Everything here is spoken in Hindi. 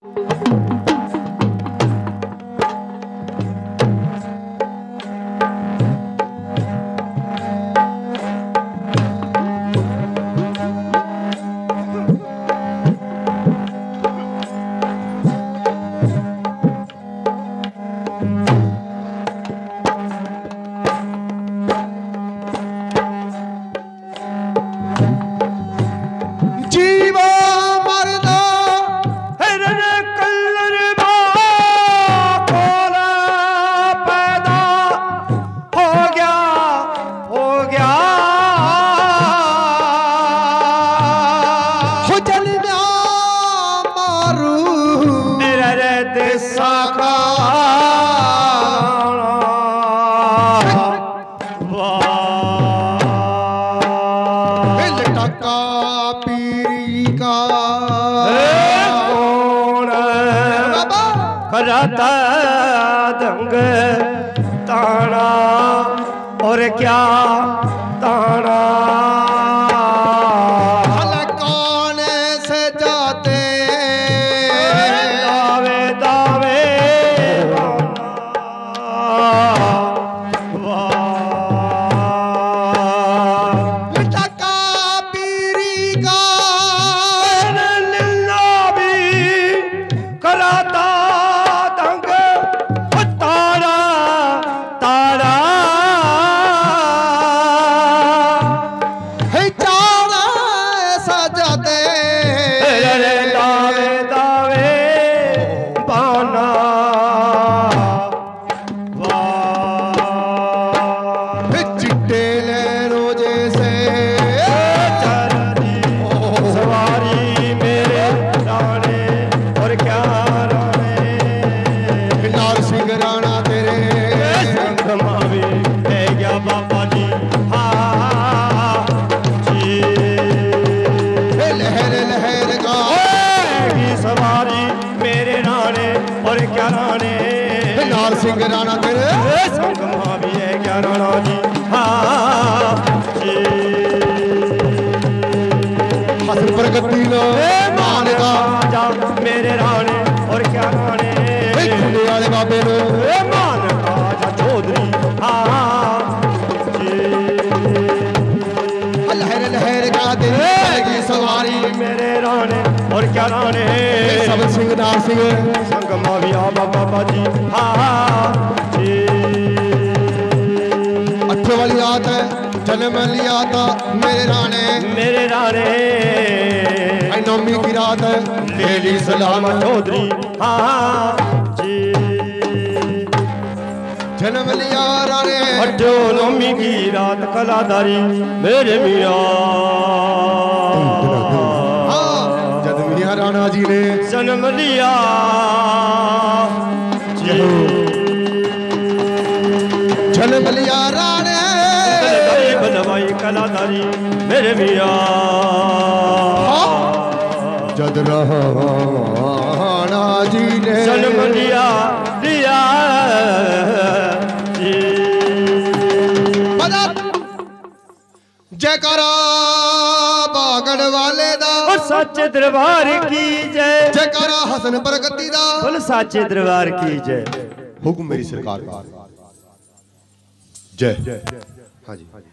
खराता दंग ताना और क्या ताना कौन से जाते दावे दावे सिंह राणा तेरे संग भी है क्या राणा जी हाँ जी हसन प्रगति लो मान का जा मेरे राणे और क्या राणे खुले वाले बाबे लो मान का जा चौधरी हाँ जी लहर लहर का तेरी सवारी मेरे राणे और क्या राणे सब सिंह नार सिंह संग माविया बाबा जी हाँ जी अठे वाली रात है जन्म लिया था मेरे राणे नौमी की रात है लेली सलाम चौधरी हाँ जी जन्म लिया राणे अठो नौमी की रात कलाधारी मेरे मियाँ जद मियाँ राणा जी ने जन्म लिया जन्म लिया राणे बनवाई कलाधारी मेरे मियाँ जद राणा जी ने जन्म लिया लिया जयकारा बागड़ वाले दा और सच्चे दरबार की जय जयकारा हसन प्रगति दा बोल सच्चे दरबार की जय हुक्म मेरी सरकार का जय हाँ जी